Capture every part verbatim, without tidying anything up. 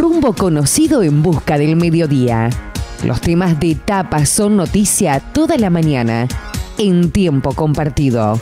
rumbo conocido en busca del mediodía. Los temas de tapa son noticia toda la mañana, en tiempo compartido.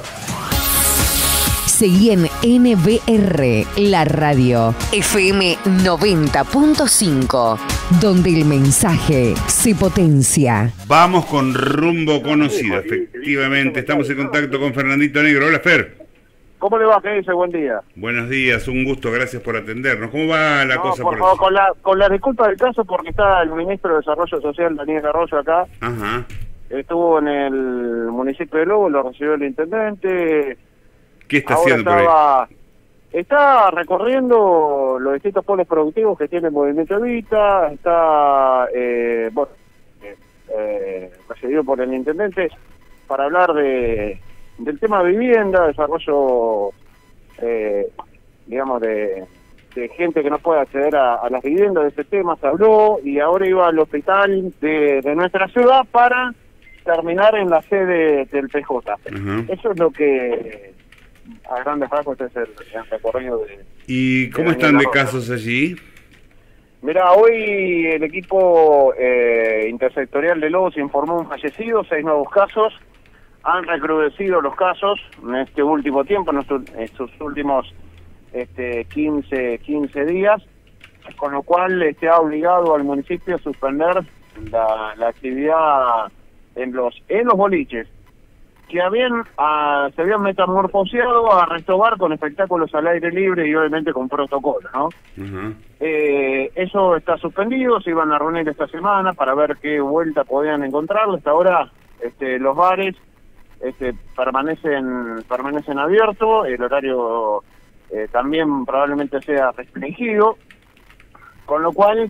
Seguí en N B R, la radio, F M noventa punto cinco, donde el mensaje se potencia. Vamos con rumbo conocido, efectivamente. Estamos en contacto con Fernandito Negro. Hola, Fer. ¿Cómo le va? ¿Qué dice? Buen día. Buenos días, un gusto, gracias por atendernos. ¿Cómo va la no, cosa? Por favor, con la, con la disculpa del caso, porque está el ministro de Desarrollo Social, Daniel Arroyo, acá. Ajá. Estuvo en el municipio de Lobo, lo recibió el intendente. ¿Qué está Ahora haciendo estaba, por ahí? Está recorriendo los distintos polos productivos que tiene el Movimiento Evita, está, eh, bueno, eh, eh, recibido por el intendente para hablar de del tema de vivienda, desarrollo, eh, digamos, de, de gente que no puede acceder a, a las viviendas. De ese tema se habló, y ahora iba al hospital de, de nuestra ciudad para terminar en la sede del P J. Uh-huh. Eso es lo que, a grandes rasgos, es el, el recorrido de... ¿Y cómo de están de casos allí? Mira, hoy el equipo eh, intersectorial de Lobos informó un fallecido, seis nuevos casos. Han recrudecido los casos en este último tiempo, en estos, estos últimos este, quince, quince días, con lo cual este, ha obligado al municipio a suspender la, la actividad en los en los boliches, que habían a, se habían metamorfoseado a Restobar con espectáculos al aire libre y obviamente con protocolo, ¿no? Uh-huh. Eh, eso está suspendido, se iban a reunir esta semana para ver qué vuelta podían encontrar. Hasta ahora este, los bares este, permanecen permanecen abiertos, el horario eh, también probablemente sea restringido, con lo cual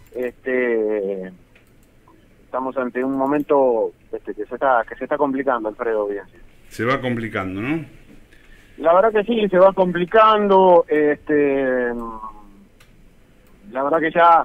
este estamos ante un momento este, que se está que se está complicando, Alfredo. Bien. Se va complicando, ¿no? La verdad que sí, se va complicando. Este, la verdad que ya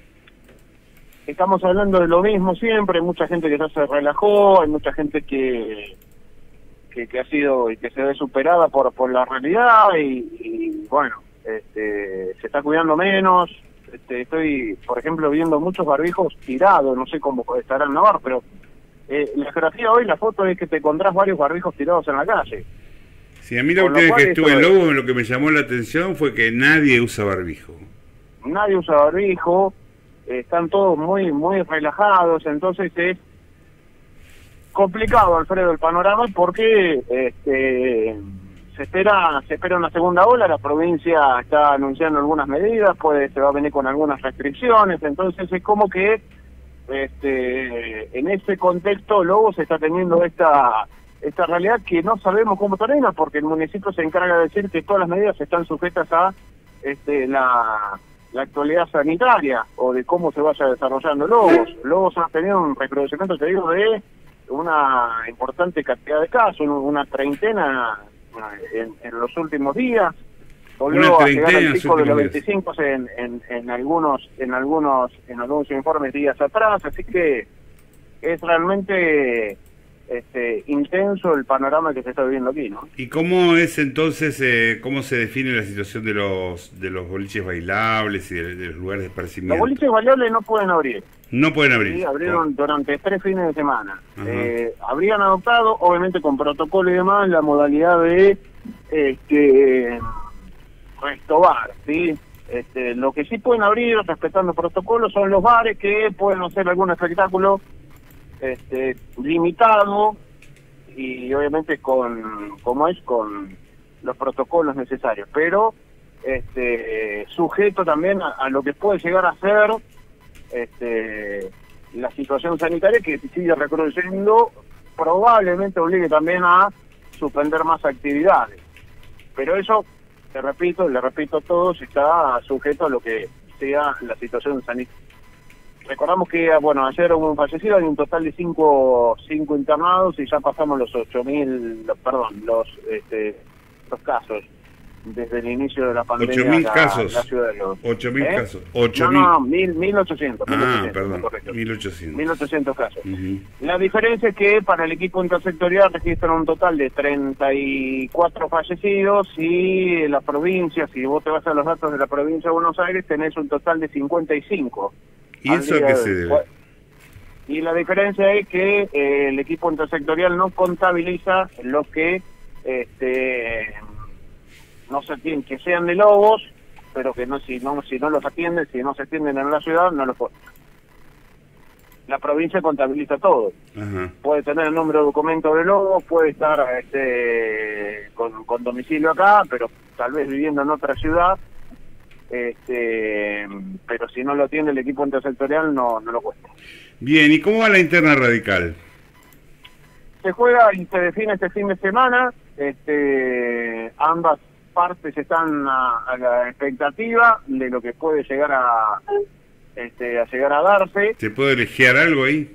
estamos hablando de lo mismo siempre. Hay mucha gente que ya se relajó, hay mucha gente que que, que ha sido y que se ve superada por por la realidad y, y bueno, este, se está cuidando menos. Este, estoy, por ejemplo, viendo muchos barbijos tirados, no sé cómo estarán en Navarra, pero eh, la geografía hoy, la foto es que te encontrás varios barbijos tirados en la calle. Sí, a mí la última vez que estuve en Lobo, lo que me llamó la atención fue que nadie usa barbijo. Nadie usa barbijo, eh, están todos muy muy relajados, entonces es complicado, Alfredo, el panorama, porque este se espera se espera una segunda ola. La provincia está anunciando algunas medidas, puede se va a venir con algunas restricciones, entonces es como que este en ese contexto Lobo se está teniendo esta esta realidad que no sabemos cómo termina, porque el municipio se encarga de decir que todas las medidas están sujetas a este la la actualidad sanitaria o de cómo se vaya desarrollando Lobos. Lobos ha tenido un recrudecimiento, te digo, de una importante cantidad de casos, una treintena en, en los últimos días. Volvió a llegar al pico de los veinticinco en, en, en algunos en algunos en algunos informes días atrás, así que es realmente este intenso el panorama que se está viviendo aquí, ¿no? ¿Y cómo es entonces, eh, cómo se define la situación de los de los boliches bailables y de, de los lugares de esparcimiento? Los boliches bailables no pueden abrir. No pueden abrir. Sí, abrieron oh. durante tres fines de semana. Eh, habrían adoptado, obviamente con protocolo y demás, la modalidad de este restobar, ¿sí? Este, lo que sí pueden abrir, respetando protocolos, son los bares que pueden hacer algún espectáculo este limitado y obviamente con, como es, con los protocolos necesarios, pero este sujeto también a, a lo que puede llegar a ser este la situación sanitaria, que sigue recrudeciendo, probablemente obligue también a suspender más actividades, pero eso, te repito, le repito a todos, está sujeto a lo que sea la situación sanitaria. Recordamos que, bueno, ayer hubo un fallecido, hay un total de cinco, cinco internados y ya pasamos los ocho mil, perdón, los este, los casos. desde el inicio de la pandemia. ocho mil la, casos. La ciudad de Lobo. ocho mil ¿Eh? casos. ocho no, mil. no, mil, mil ochocientos. Ah, perdón, mil ochocientos. mil ochocientos casos. Uh-huh. La diferencia es que para el equipo intersectorial registran un total de treinta y cuatro fallecidos y la provincia, si vos te vas a los datos de la provincia de Buenos Aires, tenés un total de cincuenta y cinco. ¿Y eso a qué se debe? Y la diferencia es que eh, el equipo intersectorial no contabiliza los que este, no se atienden, que sean de Lobos, pero que no si no si no los atienden, si no se atienden en la ciudad, no los puede. La provincia contabiliza todo. Ajá. Puede tener el número de documento de Lobos, puede estar este, con, con domicilio acá, pero tal vez viviendo en otra ciudad. Este, pero si no lo tiene el equipo intersectorial no, no lo cuesta. Bien, ¿y cómo va la interna radical? Se juega y se define este fin de semana. Este, ambas partes están a, a la expectativa de lo que puede llegar a, este, a llegar a darse. ¿Se puede elegir algo ahí?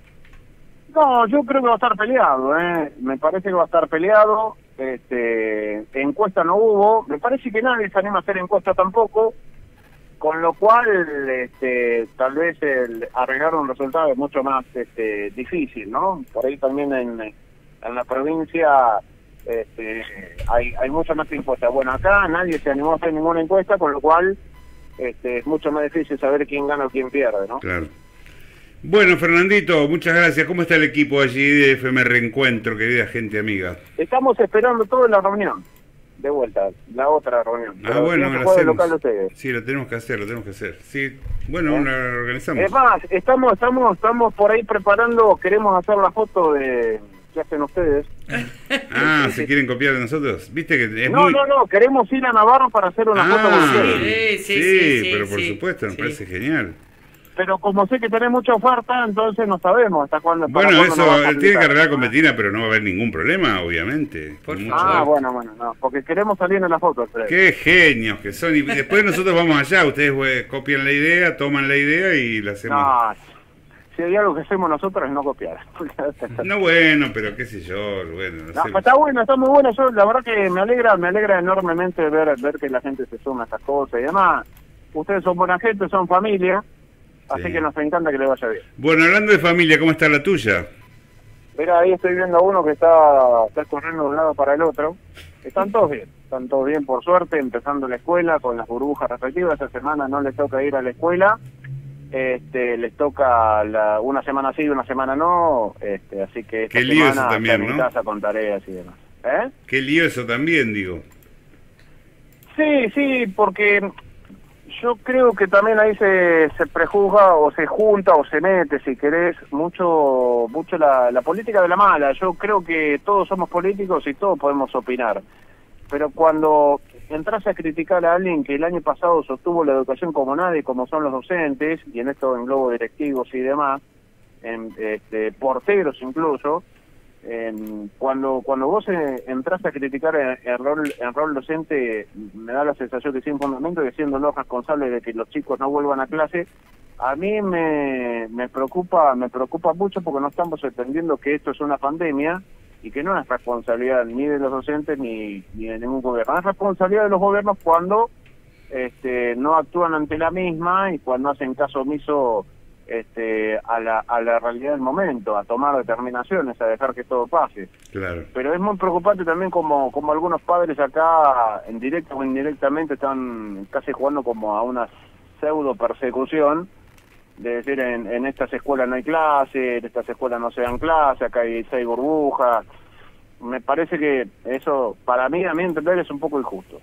No, yo creo que va a estar peleado, ¿eh? Me parece que va a estar peleado. Este, encuesta no hubo, me parece que nadie se anima a hacer encuesta tampoco, con lo cual este, tal vez el arreglar un resultado es mucho más este, difícil, ¿no? Por ahí también en, en la provincia este, hay, hay mucha más encuesta. Bueno, acá nadie se animó a hacer ninguna encuesta, con lo cual este, es mucho más difícil saber quién gana o quién pierde, ¿no? Claro. Bueno, Fernandito, muchas gracias. ¿Cómo está el equipo allí de F M Reencuentro, querida gente amiga? Estamos esperando toda la reunión, de vuelta, la otra reunión. Ah, Pero bueno, ¿quién lo se juega hacemos. local de ustedes? Sí, lo tenemos que hacer, lo tenemos que hacer. Sí, bueno, ¿Eh? la organizamos. Es más, estamos, estamos, estamos por ahí preparando, queremos hacer la foto de que hacen ustedes. Ah, Sí, ¿se sí. quieren copiar de nosotros? ¿Viste que es No, muy... no, no, queremos ir a Navarro para hacer una foto con Ah, ustedes. sí, Sí, sí, sí, pero por sí, supuesto, me sí. parece genial. Pero como sé que tenés mucha oferta, entonces no sabemos hasta cuándo. para Bueno, cuándo nos vas a eso, él tiene que aplicar. arreglar con Betina, pero no va a haber ningún problema, obviamente. Por Mucho Ah, gusto. bueno, bueno, no, porque queremos salir en la foto. Fred. Qué genios que son. Y después nosotros vamos allá, ustedes pues, copian la idea, toman la idea y la hacemos. No, si hay algo que hacemos nosotros es no copiar. No, bueno, pero qué sé yo, bueno, no No, sé. pero está bueno, está muy bueno. Yo, la verdad que me alegra, me alegra enormemente ver ver que la gente se suma a estas cosas y demás. Ustedes son buena gente, son familia, así Sí. que nos encanta que le vaya bien. Bueno, hablando de familia, ¿cómo está la tuya? Mira, ahí estoy viendo a uno que está, está corriendo de un lado para el otro. Están todos bien, están todos bien por suerte, empezando la escuela con las burbujas respectivas. Esta semana no les toca ir a la escuela, este, les toca la, una semana sí y una semana no, este, así que esta Qué lío semana eso también, están en ¿no? casa con tareas y demás. ¿Eh? Qué lío eso también, digo. Sí, sí, porque yo creo que también ahí se, se prejuzga o se junta o se mete, si querés, mucho mucho la, la política de la mala. Yo creo que todos somos políticos y todos podemos opinar. Pero cuando entras a criticar a alguien que el año pasado sostuvo la educación como nadie, como son los docentes, y en esto englobo directivos y demás, en, este, porteros incluso, en, cuando cuando vos eh, entras a criticar el, el rol el rol docente, me da la sensación que sin fundamento, que siendo los responsables de que los chicos no vuelvan a clase, a mí me, me preocupa me preocupa mucho porque no estamos entendiendo que esto es una pandemia y que no es responsabilidad ni de los docentes ni, ni de ningún gobierno. Es responsabilidad de los gobiernos cuando este, no actúan ante la misma y cuando hacen caso omiso este, a, la, a la realidad del momento, a tomar determinaciones, a dejar que todo pase. Claro. Pero es muy preocupante también como, como algunos padres acá, en directo o indirectamente, están casi jugando como a una pseudo persecución, de decir, en, en estas escuelas no hay clase, en estas escuelas no se dan clase, acá hay seis burbujas. Me parece que eso, para mí, a mi entender, es un poco injusto.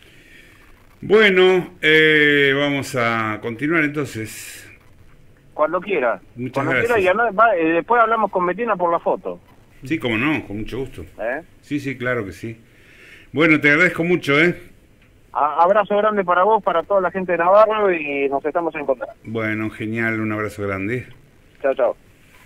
Bueno, eh, vamos a continuar entonces. Cuando quiera. Muchas Cuando gracias. quiera, y además, va, eh, después hablamos con Betina por la foto. Sí, cómo no, con mucho gusto. ¿eh? Sí, sí, claro que sí. Bueno, te agradezco mucho, ¿eh? A- abrazo grande para vos, para toda la gente de Navarro y nos estamos encontrando. Bueno, genial, un abrazo grande. Chao, chao.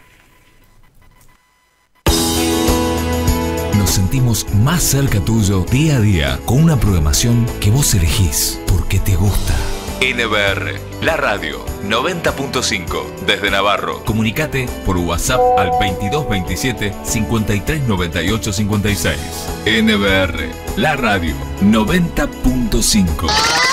Nos sentimos más cerca tuyo día a día con una programación que vos elegís porque te gusta. N B R, la radio. noventa punto cinco. Desde Navarro. Comunicate por WhatsApp al veintidós veintisiete cincuenta y tres noventa y ocho cincuenta y seis. N B R, la radio noventa punto cinco.